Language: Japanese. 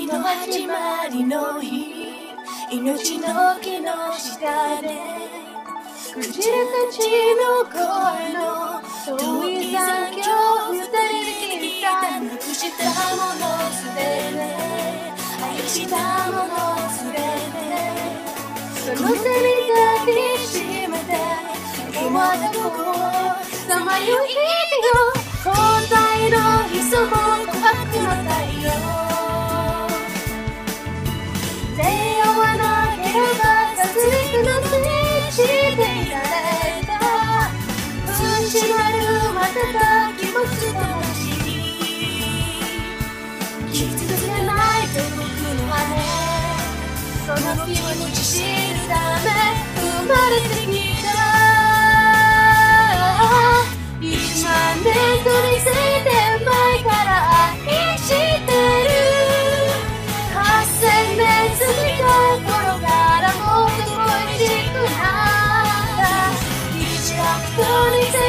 旅の始まりの日、命の木の下でクジラたちの声の遠い残響、二人で聞いた、なくしたものすべて、愛したものすべて、その手に抱きしめて今どこをさまよいよ、交代の磯も琥珀の太陽、手をはなければ殺戮の聖地でいられた、内なる瞬き持つ魂、傷つけないと僕の羽、その気持ち知るため生まれてきた。1万年と2000年前から愛してる、8000年過ぎた頃からもっと恋しくなった、1億と2000